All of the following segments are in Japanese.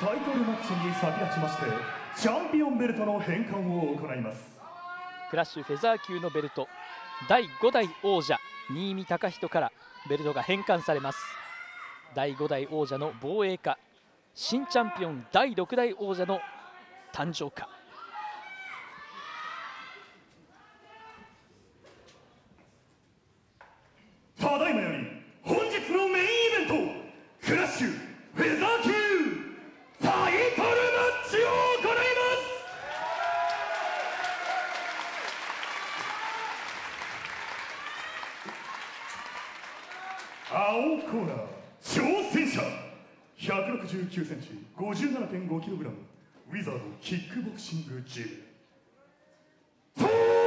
タイトルマッチに先立ちましてチャンピオンベルトの返還を行います。 クラッシュフェザー級のベルト、第5代王者新見貴人からベルトが返還されます。第5代王者の防衛か、新チャンピオン第6代王者の誕生か。 ただいまより本日のメインイベント、クラッシュフェザー級タイトルマッチを行います。青コーナー挑戦者、169センチ 57.5 キログラム、ウィザードキックボクシングジム、トー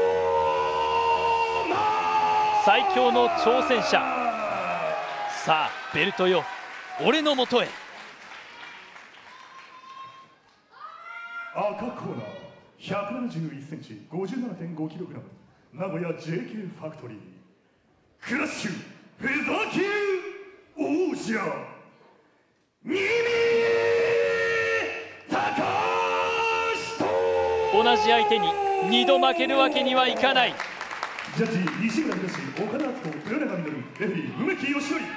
マ最強の挑戦者。さあベルトよ、俺のもとへ。 赤コーナー171センチ 57.5 キログラム、名古屋 JK ファクトリー、クラッシュフェザー級王者新見貴人。 同じ相手に2度負けるわけにはいかない。 ジャッジ西村東、岡田敦子、豊永稔、レフェリー梅木義則。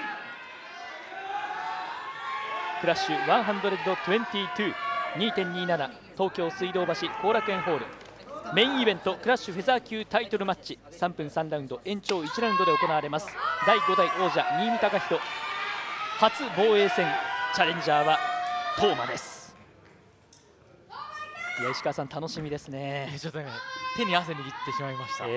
クラッシュ 122 2.27 東京水道橋後楽園ホール、メインイベントクラッシュフェザー級タイトルマッチ、3分3ラウンド延長1ラウンドで行われます。第5代王者新見貴人、初防衛戦、チャレンジャーはトーマです。いや石川さん、楽しみですね。 ちょっとね、手に汗握ってしまいました。はい、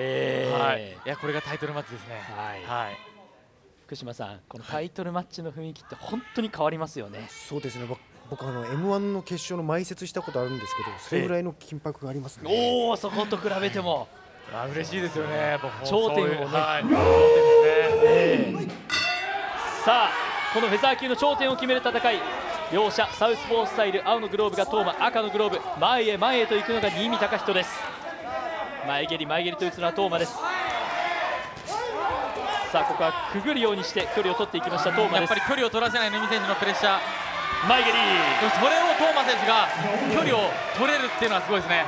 いやこれがタイトルマッチですね。はい、 福島さん、このタイトルマッチの雰囲気って本当に変わりますよね。 そうですね、僕M1 の決勝の前説したことあるんですけど、それぐらいの緊迫がありますね。 おお、そこと比べても嬉しいですよね。 頂点をね、さあこのフェザー級の頂点を決める戦い、両者サウスポースタイル、青のグローブがトーマ、赤のグローブ、前へ前へと行くのが新見貴人です。前蹴り前蹴りと打つのはトーマです。さあここはくぐるようにして距離を取っていきましたトーマです。 やっぱり距離を取らせない新見選手のプレッシャー、 前蹴り、 それをトーマ選手が距離を取れるっていうのはすごいですね。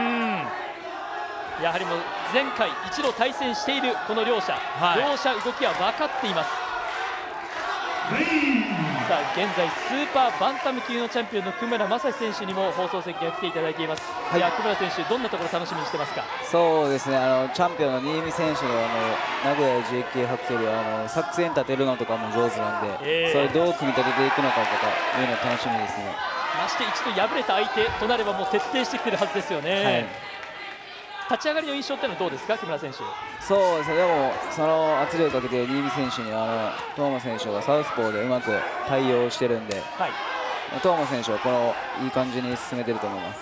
やはりもう前回一度対戦しているこの両者、両者動きは分かっています。さあ現在スーパーバンタム級のチャンピオンの久村正史選手にも放送席に来ていただいています。いや久村選手、どんなところ楽しみにしてますか？ そうですね、チャンピオンの新見選手の名古屋 JK ファクトリー、作戦立てるのとかも上手なんで、それどう組み立てていくのかとかいうの楽しみですね。 まして一度敗れた相手となればもう徹底してきているはずですよね。立ち上がりの印象っていうのはどうですか、木村選手？ そうですね、でもその圧力をかけて新見選手にトーマ選手がサウスポーでうまく対応してるんで、トーマ選手はこのいい感じに進めてると思います。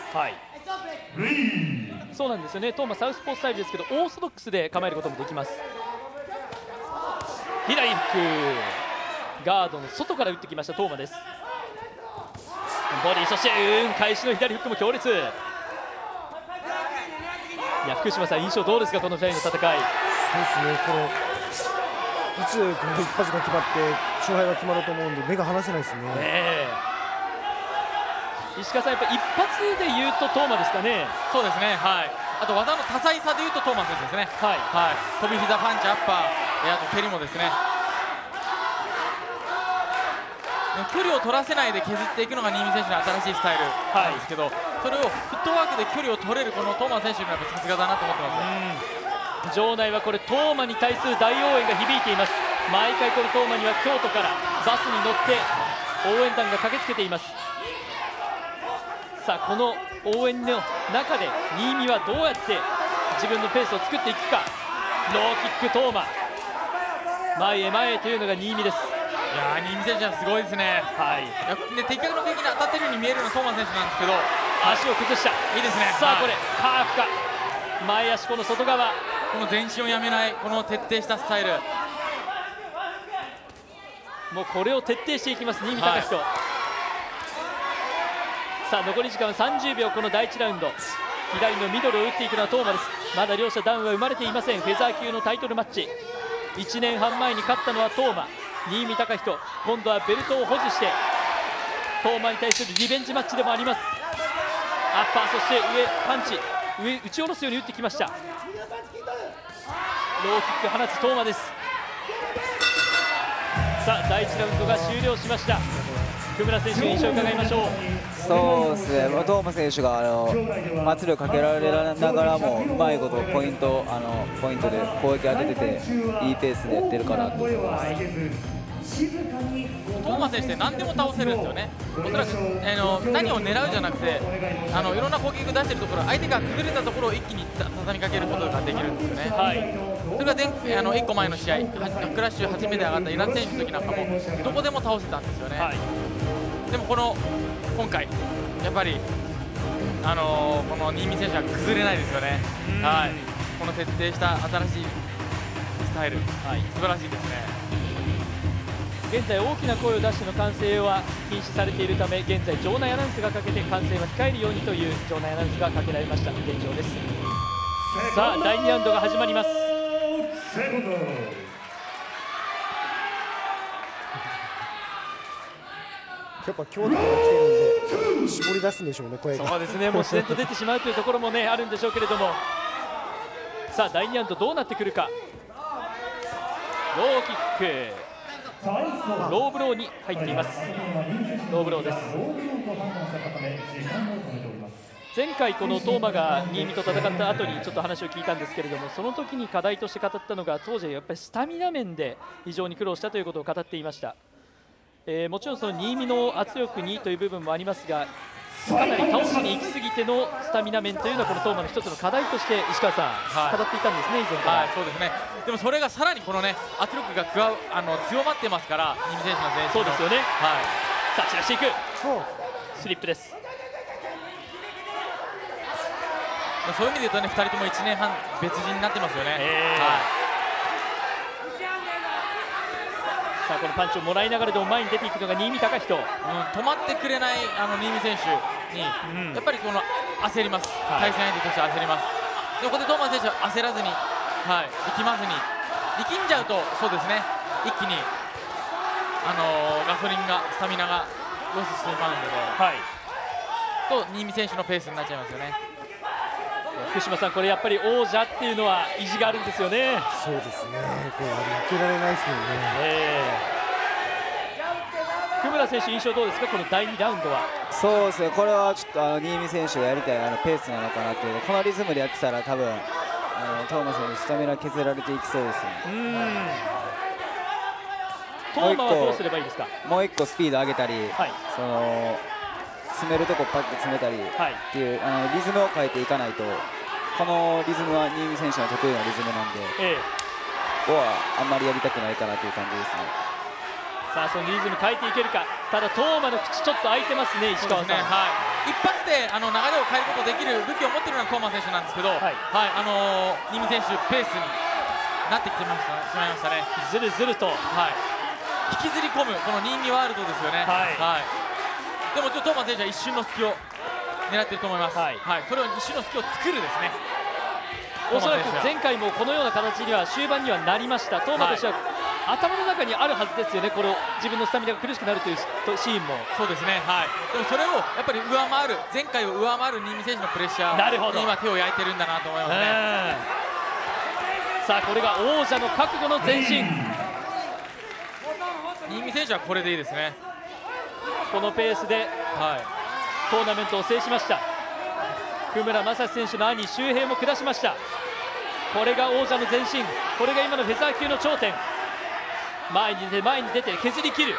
そうなんですよね、トーマサウスポースタイルですけどオーソドックスで構えることもできます。左フック、ガードの外から打ってきましたトーマです。ボディ、そして返しの左フックも強烈。いや福島さん、印象どうですか、この2人の戦い？ そうですね、いつこの一発が決まって勝敗が決まると思うんで目が離せないですね。 石川さん、やっぱ一発で言うとトーマですかね？ そうですね、あと技の多彩さでいうとトーマ選手ですね。飛び膝、パンチ、アッパー、あと蹴りもですね、距離を取らせないで削っていくのが新見選手の新しいスタイルなんですけど、それをフットワークで距離を取れるこのトーマ選手のさすがだなと思ってます。 場内はこれトーマに対する大応援が響いています。毎回このトーマには京都からバスに乗って応援団が駆けつけています。さあこの応援の中で新見はどうやって自分のペースを作っていくか。ローキックトーマ、前へ前へというのが新見です。 いや新見選手はすごいですね。で的確な敵に当たっているように見えるのはトーマ選手なんですけど、 足を崩した。 いいですね。 さあこれカーフか、前足この外側、 この前進をやめないこの徹底したスタイル、 もうこれを徹底していきます新見貴人。さあ残り時間は30秒、この第1ラウンド、左のミドルを打っていくのはトーマです。まだ両者ダウンは生まれていません。フェザー級のタイトルマッチ、1年半前に勝ったのはトーマ、新見貴人、今度はベルトを保持してトーマに対するリベンジマッチでもあります。アッパー、そして上パンチ、上打ち下ろすように打ってきました。ローキック放つトーマです。さあ第1ラウンドが終了しました。久村選手の印象を伺いましょう。 そうですね、トーマ選手が圧力かけられながらもうまいことポイントで攻撃当ててていいペースでやってるかなと思います。 トーマ選手って何でも倒せるんですよね。おそらく、何を狙うじゃなくていろんな攻撃を出しているところ、相手が崩れたところを一気に畳みかけることができるんですよね。はい、それが1個前の試合、クラッシュ初めて上がったイラン選手の時なんかもどこでも倒せたんですよね。はい、でも今回やっぱりこの新見選手は崩れないですよね。はい、この徹底した新しいスタイル、はい、素晴らしいですね。 現在大きな声を出しての歓声は禁止されているため、現在場内アナウンスがかけて歓声は控えるようにという場内アナウンスがかけられました現状です。さあ第2ラウンドが始まります。 やっぱ強打が来てるんで絞り出すんでしょうね、声が。 そうですね、もう自然と出てしまうというところもねあるんでしょうけれども、さあ第2ラウンドどうなってくるか。ローキック、ローブローに入っています。ローブローです。前回このトーマが新見と戦った後にちょっと話を聞いたんですけれども、その時に課題として語ったのが当時やっぱりスタミナ面で非常に苦労したということを語っていました。もちろんその新見の圧力にという部分もありますが、かなり倒しに行き過ぎてのスタミナ面というのはこのトーマの一つの課題として石川さん、はい、語っていたんですね、以前から。 はい、そうですね。でもそれがさらにこのね圧力が強まってますから、新見選手の前身の。 そうですよね。はい。さあ散らしていく。スリップです。 そういう意味で言うとね、2人とも1年半別人になってますよね。はい。 さあこのパンチをもらいながらでも前に出ていくのが新見貴人、 止まってくれない新見選手に、やっぱりこの焦ります、対戦相手として焦ります。でここでトーマ選手は焦らずに、はい、力まずに力んじゃうと、そうですね、一気にガソリンがスタミナがロスしてしまうので、はい、と新見選手のペースになっちゃいますよね。 福島さん、これやっぱり王者っていうのは意地があるんですよね。 そうですね、これは負けられないですもんね。 久村選手、印象どうですか、この第2ラウンドは。 そうですね、これはちょっと新見選手がやりたいペースなのかなっていう、このリズムでやってたら多分トーマ選手スタミナ削られていきそうですね。 トーマはどうすればいいですか。 もう1個スピード上げたり、はい、詰めるとこパッと詰めたりっていう、リズムを変えていかないと、このリズムは新見選手の得意なリズムなんで、ここはあんまりやりたくないかなという感じですね。 さあそのリズム変えていけるか。ただトーマの口ちょっと開いてますね、石川さん。 ね、はい、一発で流れを変えることできる武器を持っているのがトーマ選手なんですけど、はい、新見選手ペースになってきてしまいましたね。 ずるずると、はい、 引きずり込むこの新見ワールドですよね。はい、はい、でもトーマ選手は一瞬の隙を狙っていると思います。はい、はい、それを一瞬の隙を作るですね。 おそらく前回もこのような形には終盤にはなりました。トーマとしては、頭の中にあるはずですよね、この自分のスタミナが苦しくなるというシーンも。そうですね、はい、 でもそれをやっぱり上回る、前回を上回る新見選手のプレッシャーに今手を焼いてるんだなと思いますね。 さあこれが王者の覚悟の前進。 新見選手はこれでいいですね。 このペースで、はい、トーナメントを制しました。久村正史選手の兄周平も下しました。これが王者の前進、これが今のフェザー級の頂点。前に出て削り切る。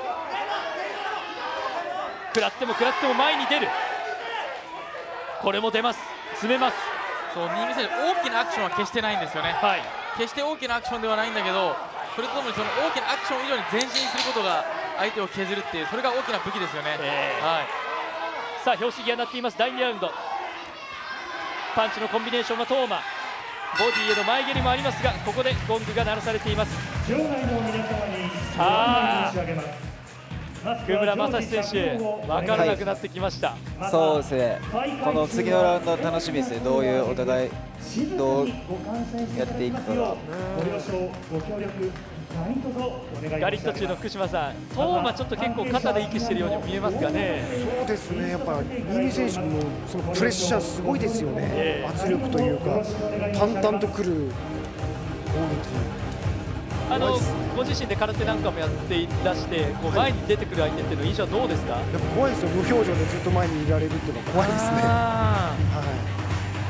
食らっても前に出る。これも出ます、詰めます。 そう、新見選手大きなアクションは決してないんですよね。はい、決して大きなアクションではないんだけど、それとともにその大きなアクション以上に前進することが相手を削るっていう、それが大きな武器ですよね。はい、 さあ拍子木が鳴っています。第2ラウンド、パンチのコンビネーションはトーマ、ボディへの前蹴りもありますが、ここでゴングが鳴らされています。さあ久村正史選手、分からなくなってきました。 はい、そうですね、この次のラウンド楽しみですね。どういうお互いどうやっていくかが。 ガリット中の福島さん、トーマちょっと結構肩で息しているようにも見えますかね。 そうですね、やっぱ新見選手のそのプレッシャーすごいですよね、圧力というか淡々とくる攻撃。 ご自身で空手なんかもやっていらして、こう前に出てくる相手っていうの印象はどうですか？ やっぱ怖いですよ、無表情でずっと前にいられるっていうのは怖いですね。はい、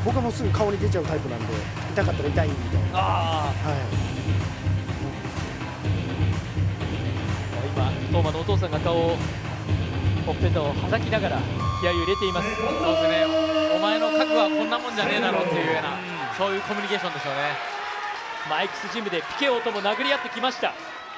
僕はもうすぐ顔に出ちゃうタイプなんで、痛かったら痛いみたいな。はい。 今、トーマのお父さんが顔をほっぺたをはたきながら気合を入れています。 そうですね、お前の覚悟はこんなもんじゃねえだろうっていうような、そういうコミュニケーションでしょうね。 マイクスジムでピケオとも殴り合ってきました。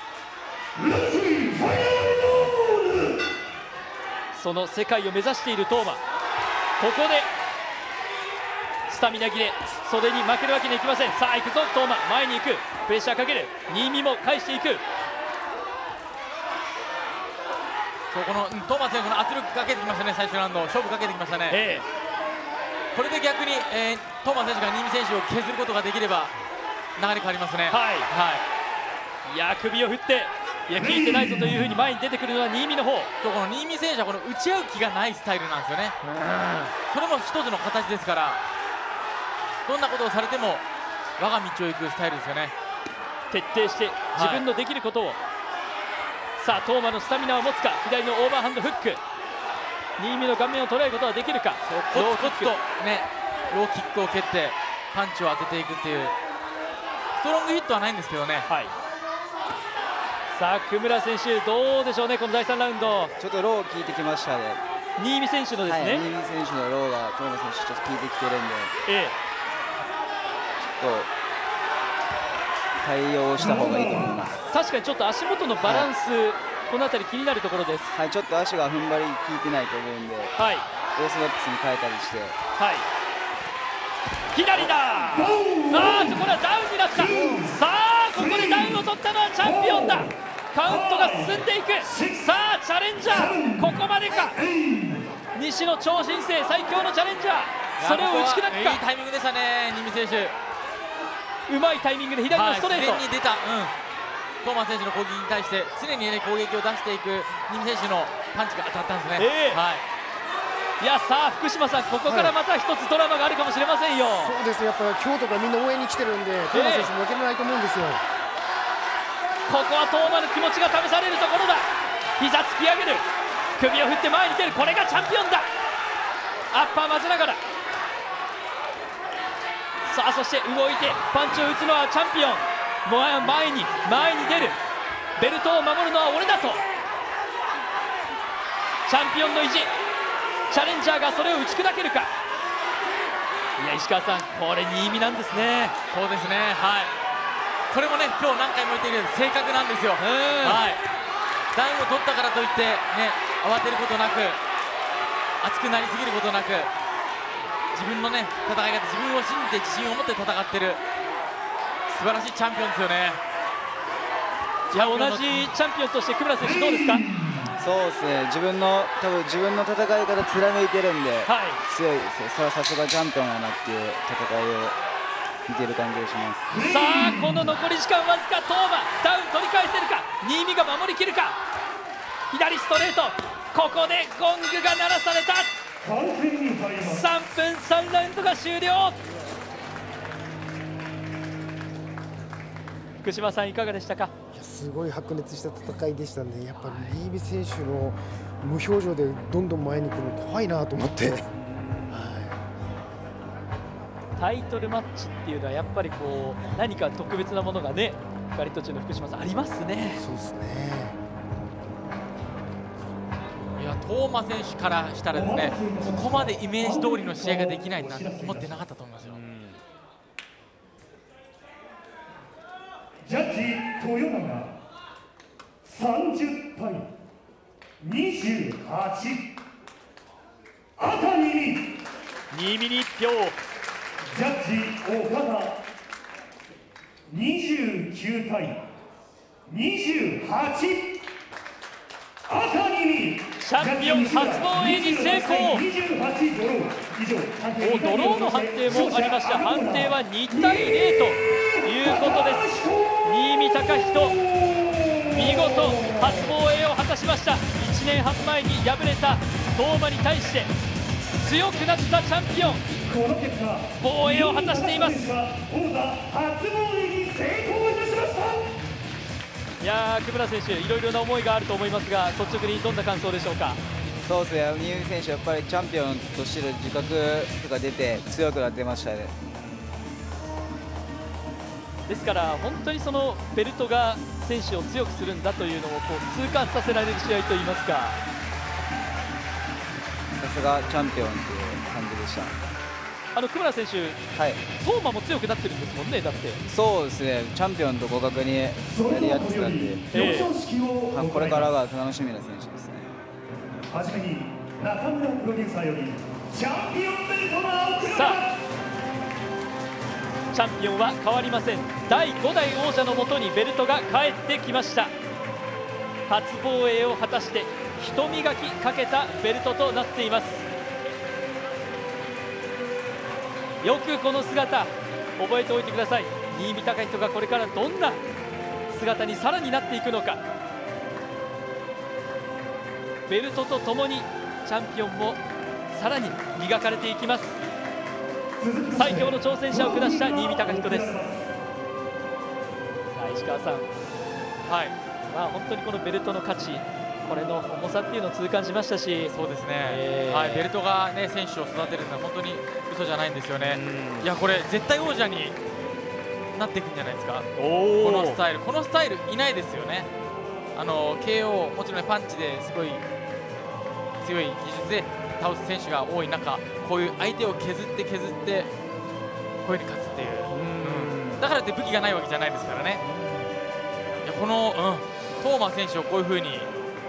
その世界を目指しているトーマ、ここでスタミナ切れ、袖に負けるわけにはいきません。さあ行くぞトーマ、前に行く、プレッシャーかける、新見も返していく。 そう、このトーマ選手の圧力かけてきましたね、最初のラウンド勝負かけてきましたね。これで逆に、トーマ選手が新見選手を削ることができれば流れ変わりますね。はい、はい、 いや首を振って、いや聞いてないぞというふうに前に出てくるのは新見の方。 そう、この新見選手はこの打ち合う気がないスタイルなんですよね。それも一つの形ですから、どんなことをされても我が道を行くスタイルですよね。 徹底して自分のできることを、さあトーマのスタミナを持つか、左のオーバーハンドフック、新見の顔面を捉えることができるか。 コツコツとね、ローキックを蹴ってパンチを当てていくっていう、ストロングヒットはないんですけどね。はい、 さあ久村選手どうでしょうね、この第3ラウンド。 ちょっとロー効いてきましたね。 新見選手のですね、 新見選手のローがトーマ選手ちょっと効いてきてるんで、ちょっと対応した方がいいと思います。 確かにちょっと足元のバランス、この辺り気になるところです。 はい、ちょっと足が踏ん張り効いてないと思うんで、はい、オーソドックスに変えたりして、 はい、左だ。これはダウンになった。さあここでダウンを取ったのはチャンピオンだ。カウントが進んでいく。さあチャレンジャーここまでか。西の超新星最強のチャレンジャー、それを打ち砕くか。 いいタイミングでしたね、新見選手。 うまいタイミングで左のストレート、 自然に出た、トーマ選手の攻撃に対して常に、ね、攻撃を出していく新見選手のパンチが当たったんですね。 いやさあ福島さん、ここからまた一つドラマがあるかもしれませんよ。 そうですね、やっぱり京都がみんな応援に来てるんで、トーマ選手も負けないと思うんですよ。 ここはトーマの気持ちが試されるところだ。膝突き上げる、首を振って前に出る、これがチャンピオンだ。アッパー混ぜながら、さあそして動いてパンチを打つのはチャンピオン。前に出る、ベルトを守るのは俺だと、チャンピオンの意地、チャレンジャーがそれを打ち砕けるか。いや石川さん、これ新見なんですね。 そうですね、はい、これもね今日何回も言っているけど正確なんですよ。はい、ダウンを取ったからといってね、慌てることなく、熱くなりすぎることなく、自分のね戦い方、自分を信じて自信を持って戦ってる素晴らしいチャンピオンですよね。 じゃあ同じチャンピオンとして久村選手どうですか？ そうですね、多分自分の戦い方貫いてるんで、強いですよ。それはさすがチャンピオンやなっていう戦いを見てる感じがします。 さあこの残り時間わずか、トーマダウン取り返せるか、新見が守りきるか。左ストレート、ここでゴングが鳴らされた。3分3ラウンドが終了。福島さんいかがでしたか？ いやすごい白熱した戦いでしたね。やっぱり新見選手の無表情でどんどん前に来るの怖いなと思って、 タイトルマッチっていうのはやっぱりこう何か特別なものがね、ガリット中の福島さんありますね。 そうですね。 いやトーマ選手からしたらですね、ここまでイメージ通りの試合ができないなんて思ってなかったと思いますよ。 ジャッジ豊永30対28、赤新見に1票。 ジャッジ岡田29対28、赤新見。 チャンピオン初防衛に成功。ドローの判定もありました。判定は2対0ということです。新見貴仁、見事初防衛を果たしました。1年半前に敗れた當麻に対して強くなったチャンピオン、防衛を果たしています。いやー、木村選手、いろいろな思いがあると思いますが、率直にどんな感想でしょうか。 そうですね、新見選手、やっぱりチャンピオンとしての自覚が出て強くなってましたね。 ですから本当にそのベルトが選手を強くするんだというのをこう痛感させられる試合といいますか、 さすがチャンピオンという感じでした。 木村選手、 はい、 當麻も強くなってるんですもんね。だってそうですね、チャンピオンと互角にやり合ってたんで、これからが楽しみな選手ですね。 はじめに中村プロデューサーよりチャンピオンベルトが贈られます。 さあ、チャンピオンは変わりません。第5代王者のもとにベルトが帰ってきました。初防衛を果たして一磨きかけたベルトとなっています。よくこの姿覚えておいてください。新見貴仁がこれからどんな姿にさらになっていくのか。ベルトとともにチャンピオンもさらに磨かれていきます。最強の挑戦者を下した新見貴仁です。さあ石川さん、はい、本当にこのベルトの価値、これの重さっていうのを痛感しましたし、 そうですね、はい、ベルトが、ね、選手を育てるのは本当に嘘じゃないんですよね。いや、これ絶対王者になっていくんじゃないですか。このスタイルいないですよね。KO、もちろん、ね、パンチですごい強い技術で倒す選手が多い中、こういう相手を削ってこういうふうに勝つっていう、だからって武器がないわけじゃないですからね。いや、この、當麻選手をこういうふうに、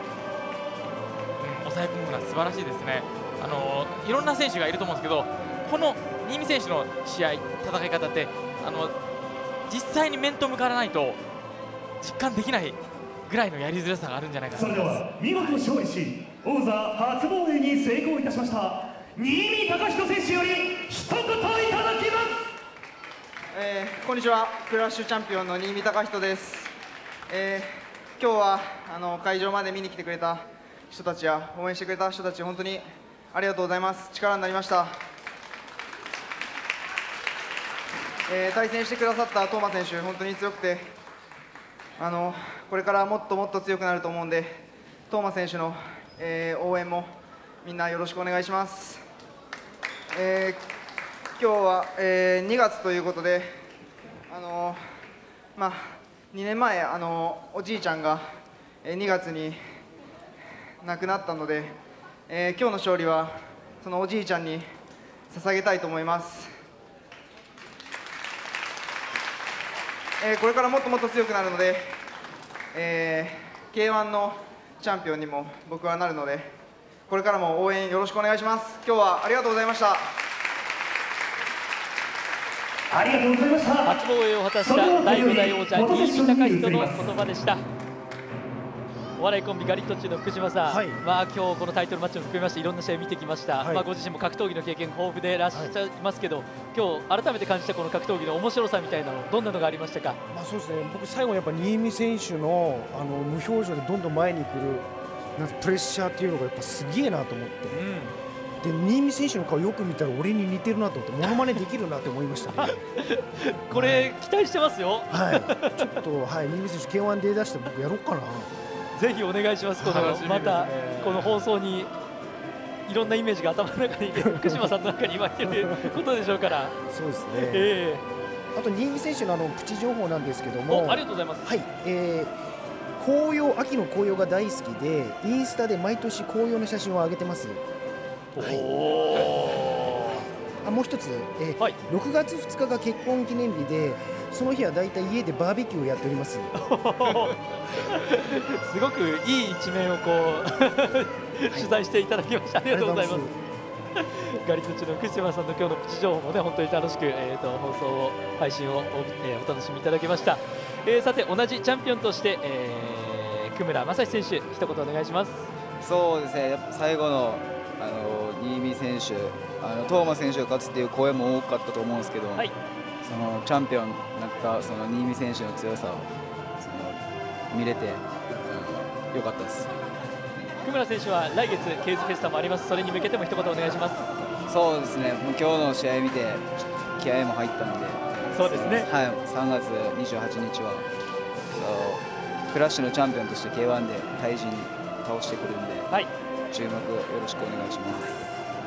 抑え込むのは素晴らしいですね。いろんな選手がいると思うんですけど、この新見選手の試合、戦い方って実際に面と向からないと実感できないぐらいのやりづらさがあるんじゃないかと思います。 それでは見事勝利し王座初防衛に成功いたしました新見貴仁選手より一言いただきます。 こんにちは、クラッシュチャンピオンの新見貴仁です。今日は会場まで見に来てくれた人たちや応援してくれた人たち、本当にありがとうございます。力になりました。対戦してくださった當麻選手、本当に強くて、これからもっともっと強くなると思うんで、當麻選手の、応援もみんなよろしくお願いします。今日は、2月ということで、2年前おじいちゃんが、2月に亡くなったので、今日の勝利はそのおじいちゃんに捧げたいと思います。これからもっともっと強くなるので、K1 のチャンピオンにも僕はなるので、これからも応援よろしくお願いします。今日はありがとうございました。 ありがとうございました。 初防衛を果たした第5代王者新見貴仁の言葉でした。お笑いコンビガリットチュの福島さん、今日このタイトルマッチも含めましていろんな試合を見てきました、ご自身も格闘技の経験豊富でいらっしゃいますけど、今日改めて感じたこの格闘技の面白さみたいなの、どんなのがありましたか。 そうですね、僕最後やっぱ新見選手の無表情でどんどん前に来るなんかプレッシャーっていうのがやっぱすげえなと思って、で新見選手の顔よく見たら俺に似てるなと思ってモノマネできるなって思いましたね。 これ、期待してますよ。 ちょっと、新見選手 K1 で出して僕やろうかな。 ぜひお願いします。またこの放送にいろんなイメージが頭の中にいて福島さんの中に湧いてることでしょうから。 そうですね、あと新見選手のプチ情報なんですけども、 ありがとうございます。 紅葉、秋の紅葉が大好きでインスタで毎年紅葉の写真を上げてます。もう一つ、6月2日が結婚記念日で、その日はだいたい家でバーベキューをやっております。 すごくいい一面を取材していただきました。ありがとうございます。ガリットチュの福島さんの今日のプチ情報もね、本当に楽しく、放送を配信をお楽しみいただきました。さて同じチャンピオンとして、久村正史選手、一言お願いします。 そうですね、やっぱ最後の新見選手、トーマ選手が勝つっていう声も多かったと思うんですけど、はい、そのチャンピオンになったその新見選手の強さを見れて、よかったです。 久村選手は来月ケイズフェスタもあります。それに向けても一言お願いします。 そうですね、もう今日の試合見て気合も入ったんで、 そうですね、 はい、3月28日はクラッシュのチャンピオンとして K1 でタイ人に倒してくるんで、はい、注目よろしくお願いします。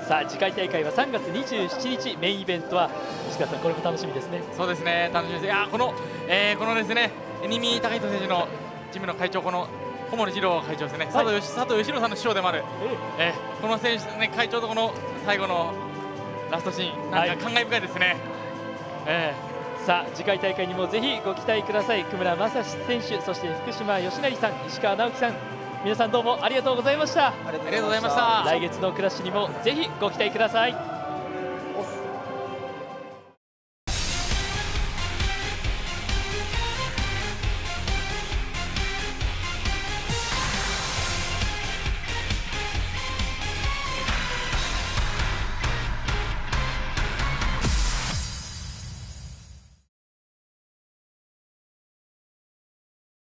さあ次回大会は3月27日、メインイベントは石川さん、これも楽しみですね。 そうですね、楽しみです。いやこのですね、新見貴人選手のチームの会長、この小森次郎会長ですね、佐藤義郎さんの師匠でもある、この選手、ね、会長とこの最後のラストシーン、なんか感慨深いですね。 さあ次回大会にもぜひご期待ください。久村正史選手、そして福島義成さん、石川直樹さん、皆さんどうもありがとうございました。 ありがとうございました。 来月のクラッシュにもぜひご期待ください。